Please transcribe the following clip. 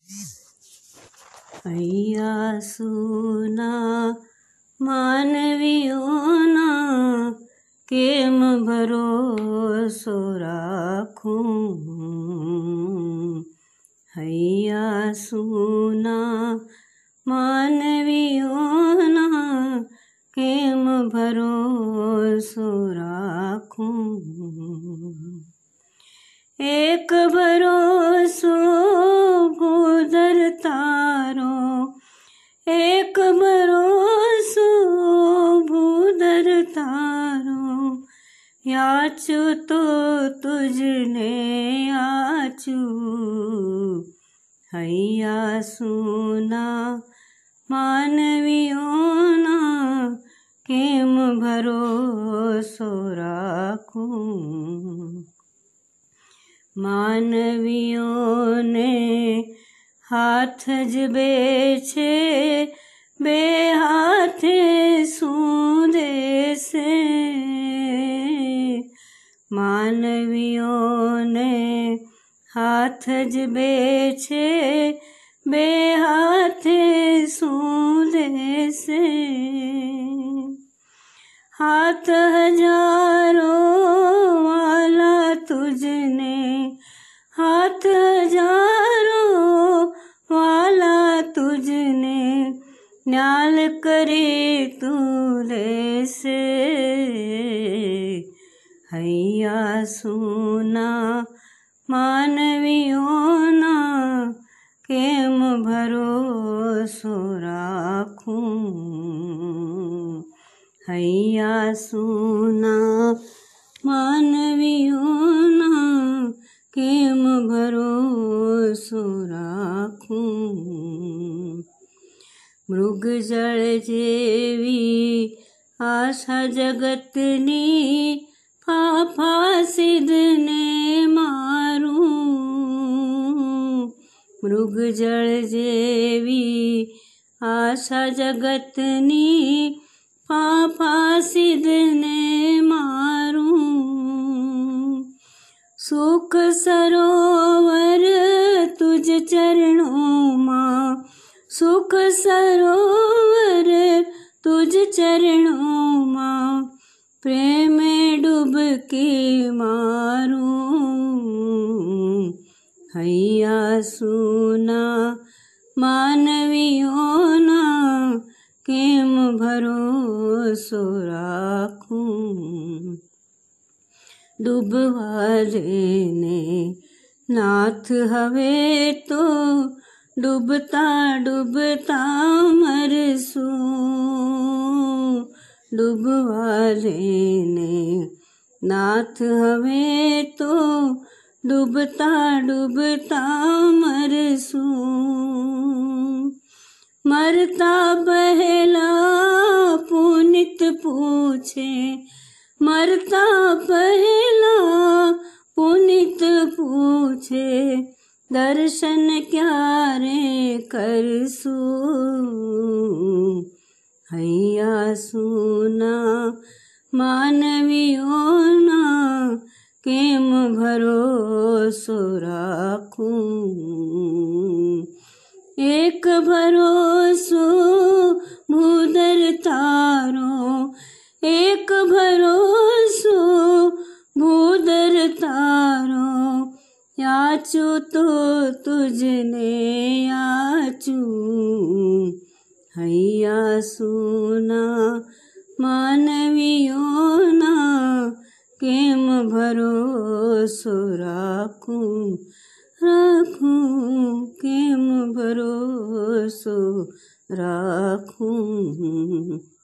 हैया सुना मानवीओना केम भरोसो राखूं। हैया सुना मानवीओना केम भरोसो राखूं। एक भरोसो भूधर तारो, एक भरोसो भूधर तारो, याचू तो तुझने याचू। हैया सुना मानवीओना केम भरोसो राखूं। मानवीओं ने हाथ जबे छे बे हाथे सूंदे से। मानवीओं ने हाथ जबे छे बे हाथे सूंदे से। हाथ हजारों वाला तुझने, हाथ हजारों वाला तुझने, न्याल करे तूले से। हैया सुना मानवीओना केम भरोसो राखूं। हैया सुना मानवीओना केम भरोसो राखूं। मृग जल जेवी आशा जगतनी, फाफा सिद्धने मारूं। मृग जल जेवी आशा जगतनी, फाफा सिद्धने मारूं। सुख सरोवर तुझ चरणों मां, सुख सरोवर तुझ चरणों मां, प्रेम डुबकी मारूं। हैया सुना मानवीओना केम भरोसो राखूं। डूबवा देने नाथ हवे तो, डूबता डूबता मरसूं। डूबवा देने नाथ हवे तो, डूबता डूबता मरसूं। मरता पहला पुनित पूछे, मरता पहला पुनित पूछे, दर्शन क्यारे करसूं। हैया सुना मानवीओना केम भरोसो राखूं। एक भरोसो भूधर तारो, एक भरोसो भूधर तारो, याचू तो तुझने याचू। हैया सुना मानवीओना केम भरोसो राखूं। राखूं केम भरोसो राखूं।